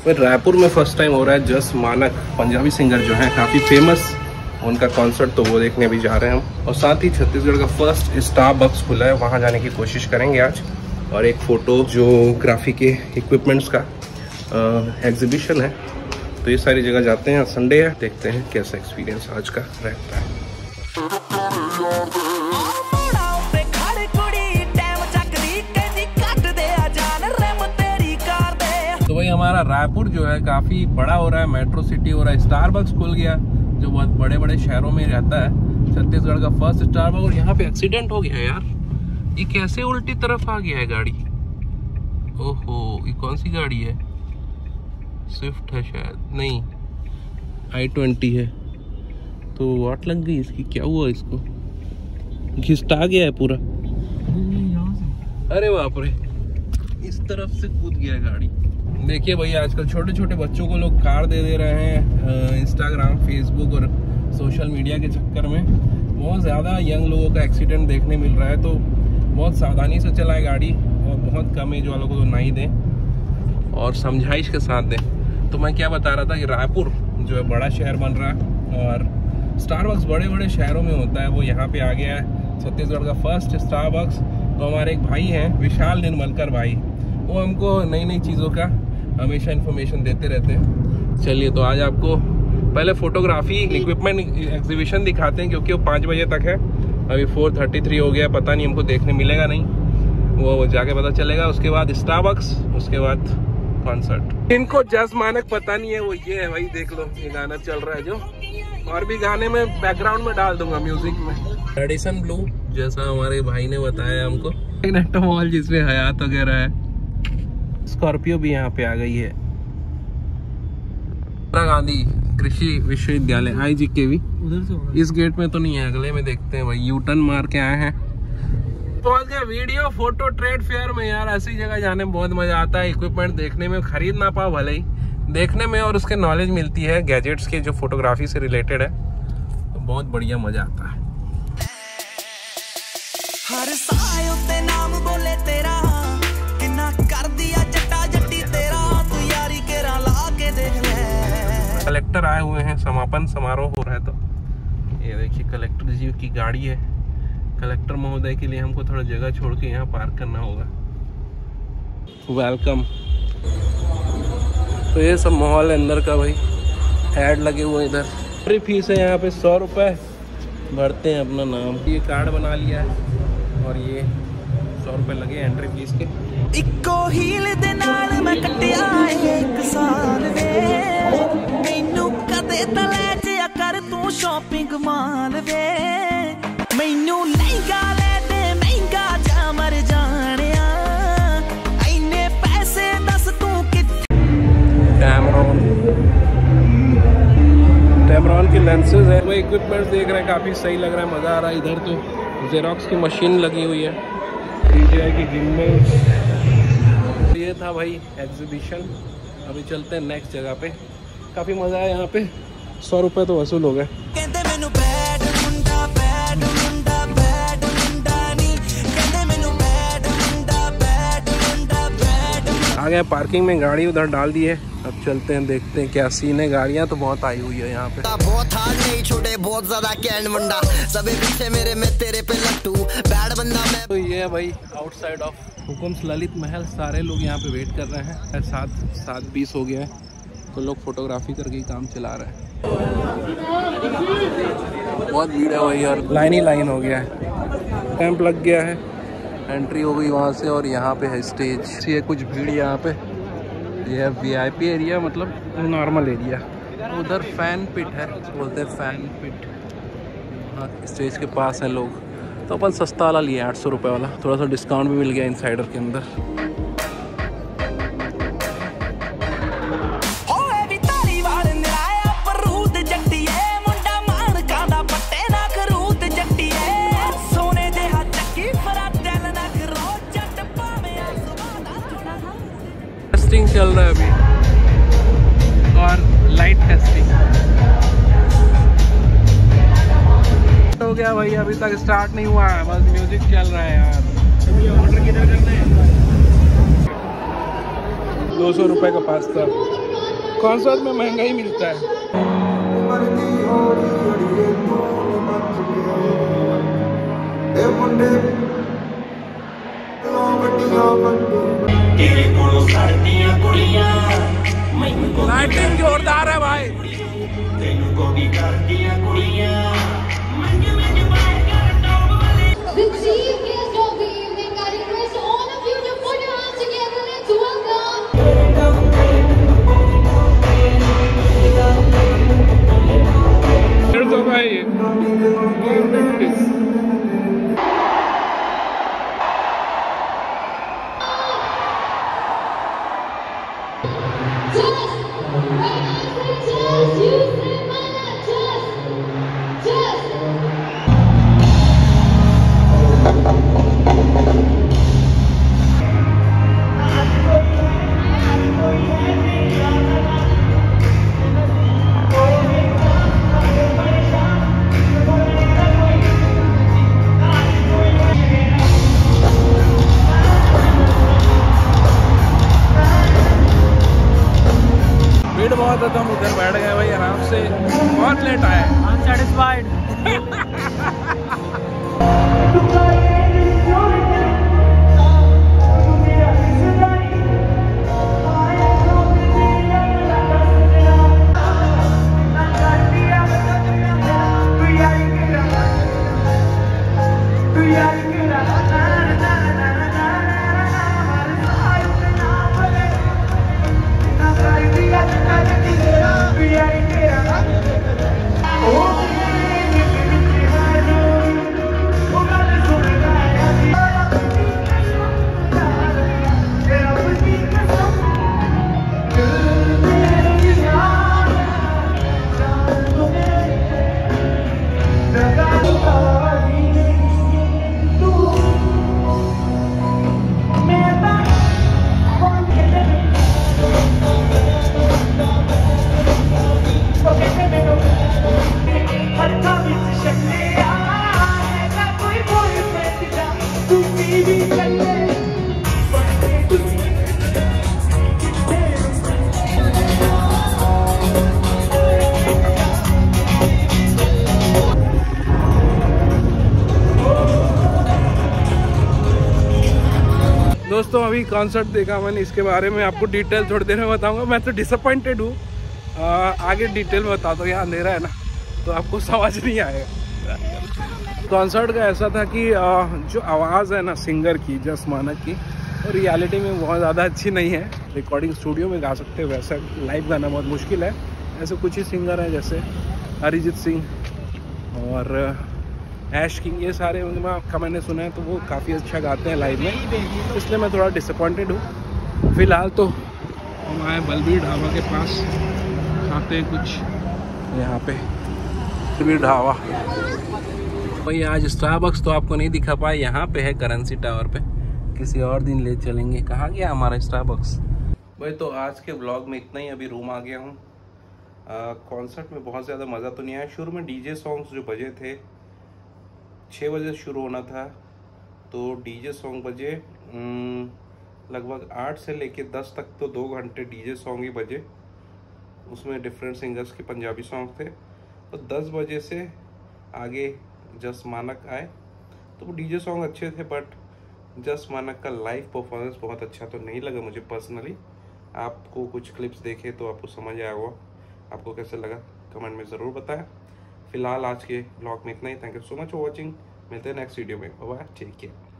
रायपुर में first time हो रहा है जस मानक, पंजाबी सिंगर जो है काफ़ी फेमस, उनका कॉन्सर्ट, तो वो देखने भी जा रहे हैं हम। और साथ ही छत्तीसगढ़ का फर्स्ट स्टारबक्स खुला है, वहाँ जाने की कोशिश करेंगे आज। और एक फ़ोटो जो ग्राफी के इक्विपमेंट्स का एग्जीबिशन है, तो ये सारी जगह जाते हैं। संडे है, देखते हैं कैसा एक्सपीरियंस आज का रहता है। तो भाई हमारा रायपुर जो है काफ़ी बड़ा हो रहा है, मेट्रो सिटी हो रहा है, स्टारबक्स खुल गया जो बहुत बड़े बड़े शहरों में रहता है। छत्तीसगढ़ का फर्स्ट स्टारबक्स, और यहाँ पे एक्सीडेंट हो गया है यार। ये कैसे उल्टी तरफ आ गया है गाड़ी? ओहो, ये कौन सी गाड़ी है? स्विफ्ट है शायद, नहीं i20 है। तो वाट लग गई इसकी, क्या हुआ? इसको घिसटा गया है पूरा। अरे बाप रे, इस तरफ से कूद गया है गाड़ी। देखिए भैया, आजकल छोटे छोटे बच्चों को लोग कार दे रहे हैं इंस्टाग्राम, फेसबुक और सोशल मीडिया के चक्कर में। बहुत ज़्यादा यंग लोगों का एक्सीडेंट देखने मिल रहा है, तो बहुत सावधानी से चलाएं गाड़ी, और बहुत कम एज वालों को तो नहीं दें और समझाइश के साथ दें। तो मैं क्या बता रहा था कि रायपुर जो है बड़ा शहर बन रहा है, और स्टारबक्स बड़े बड़े शहरों में होता है, वो यहाँ पे आ गया है छत्तीसगढ़ का फर्स्ट स्टारबक्स। तो हमारे एक भाई हैं, विशाल निर्मलकर भाई, वो हमको नई नई चीज़ों का हमेशा इन्फॉर्मेशन देते रहते हैं। चलिए, तो आज आपको पहले फोटोग्राफी इक्विपमेंट एग्जीबिशन दिखाते हैं, क्योंकि वो 5 बजे तक है। अभी 4:33 हो गया, पता नहीं हमको देखने मिलेगा नहीं, वो जाके पता चलेगा। उसके बाद स्टारबक्स, उसके बाद कॉन्सर्ट। इनको जस मानक पता नहीं है, वो ये है भाई, देख लो ये गाना चल रहा है जो, और भी गाने में बैकग्राउंड में डाल दूंगा म्यूजिक में। एडिसन ब्लू, जैसा हमारे भाई ने बताया हमको, नेक्टो मॉल जिसमें हयात वगैरह है। स्कॉर्पियो भी यहाँ पे आ गई है। इंदिरा गांधी कृषि विश्वविद्यालय IGKV उधर से, इस गेट में तो नहीं है, अगले में देखते हैं भाई। यू टर्न मार के आए हैं, पहुंच गए वीडियो फोटो ट्रेड फेयर में। यार ऐसी जगह जाने में बहुत मजा आता है, इक्विपमेंट देखने में, खरीद ना पाओ भले ही देखने में, और उसके नॉलेज मिलती है गैजेट्स के जो फोटोग्राफी से रिलेटेड है, तो बहुत बढ़िया मजा आता है। हर नाम बोले तेरा, कर दिया जट्टा जट्टी तेरा, तू यारी केरा ला के देख ले। कलेक्टर आए हुए हैं, समापन समारोह हो रहा है। तो ये देखिए कलेक्टर जी की गाड़ी है। कलेक्टर महोदय के लिए हमको थोड़ा जगह छोड़ के यहाँ पार्क करना होगा। वेलकम। तो ये सब माहौल है अंदर का भाई, ऐड लगे हुए इधर। फ्री फीस है यहाँ पे 100 रुपये, भरते हैं अपना नाम। ये कार्ड बना लिया है, और ये 100 रुपये लगे एंट्री फीस के। इको हील दे नाल मैं कटिया एक साल वे, मैनू कदे तले जिया कर तू शॉपिंग माल वे, मैनू लहंगा ले दे महंगा जा मर जानिया, इन्ने पैसे दस तू टैमरॉन के लेंसेज है। वो इक्विपमेंट देख रहे हैं, काफ़ी सही लग रहा है, मज़ा आ रहा है। इधर तो जेरोक्स की मशीन लगी हुई है, DJI की गिम्बल। ये था भाई एग्जीबिशन। अभी चलते हैं नेक्स्ट जगह पे, काफ़ी मज़ा आया यहाँ पे। 100 रुपये तो वसूल हो गए। आ गए पार्किंग में, गाड़ी उधर डाल दी है। अब चलते हैं, देखते हैं क्या सीन है। गाड़ियाँ तो बहुत आई हुई है यहाँ पे। बहुत हाथ नहीं छोटे, बहुत ज्यादा कैंड बंदा, सबे पीछे मेरे में तेरे पे लट्टू बैड बंदा मैं। तो ये है भाई आउटसाइड ऑफ हुकुम्स ललित महल। सारे लोग यहाँ पे वेट कर रहे हैं। 7:20 हो गया है, तो लोग फोटोग्राफी करके ही काम चला रहे हैं। बहुत भीड़ है भाई यार, लाइन ही लाइन हो गया है। कैंप लग गया है, एंट्री हो गई वहाँ से, और यहाँ पे है स्टेज। ये कुछ भीड़ यहाँ पे, ये है VIP एरिया, मतलब नॉर्मल एरिया। उधर फैन पिट है, बोलते हैं फैन पिट। हाँ, स्टेज के पास है लोग। तो अपन सस्ता वाला लिया 800 रुपये वाला, थोड़ा सा डिस्काउंट भी मिल गया इनसाइडर के अंदर। टेस्टिंग चल रहा है अभी, और लाइट टेस्टिंग हो गया भाई। अभी तक स्टार्ट नहीं हुआ है, बस म्यूजिक चल रहा है यार। ऑर्डर किधर करना है? 200 रुपये का पास्ता। कॉन्सर्ट में महंगा ही मिलता है। लाइटिंग जोरदार है भाई। बहुत था, हम उधर बैठ गए भाई आराम से, बहुत लेट आए। अनसेटिस्फाइड। दोस्तों अभी कॉन्सर्ट देखा मैंने, इसके बारे में आपको डिटेल थोड़ी देर में बताऊंगा। मैं तो डिसअपॉइंटेड हूँ, आगे डिटेल में बताता हूँ। यहाँ अंधेरा है ना तो आपको समझ नहीं आएगा। कॉन्सर्ट का ऐसा था कि जो आवाज़ है ना सिंगर की, जस मानक की, और रियलिटी में बहुत ज़्यादा अच्छी नहीं है। रिकॉर्डिंग स्टूडियो में गा सकते हैं, वैसा लाइव गाना बहुत मुश्किल है। ऐसे कुछ ही सिंगर हैं जैसे अरिजीत सिंह और ऐश किंग, ये सारे का मैंने सुना है तो वो काफ़ी अच्छा गाते हैं लाइव में, इसलिए मैं थोड़ा डिसअपॉइंटेड हूँ। फिलहाल तो हम आए बलबीर ढाबा के पास, खाते हैं कुछ यहाँ पे। बलबीर ढाबा भाई, आज स्टारबक्स तो आपको नहीं दिखा पाए, यहाँ पे है करेंसी टावर पे, किसी और दिन ले चलेंगे। कहाँ गया हमारा स्टारबक्स भाई। तो आज के ब्लॉग में इतना ही, अभी रूम आ गया हूँ। कॉन्सर्ट में बहुत ज़्यादा मज़ा तो नहीं आया। शुरू में डीजे सॉन्ग्स जो बजे थे, 6 बजे शुरू होना था, तो डीजे सॉन्ग बजे लगभग 8 से लेके 10 तक, तो 2 घंटे डीजे सॉन्ग ही बजे। उसमें डिफरेंट सिंगर्स के पंजाबी सॉन्ग थे। तो 10 बजे से आगे जस मानक आए, तो वो डीजे सॉन्ग अच्छे थे, बट जस मानक का लाइव परफॉर्मेंस बहुत अच्छा तो नहीं लगा मुझे पर्सनली। आपको कुछ क्लिप्स देखे तो आपको समझ आया होगा, आपको कैसे लगा कमेंट में ज़रूर बताएं। फिलहाल आज के ब्लॉग में इतना ही। Thank you so much for watching. मिलते हैं नेक्स्ट वीडियो में। Bye, take care.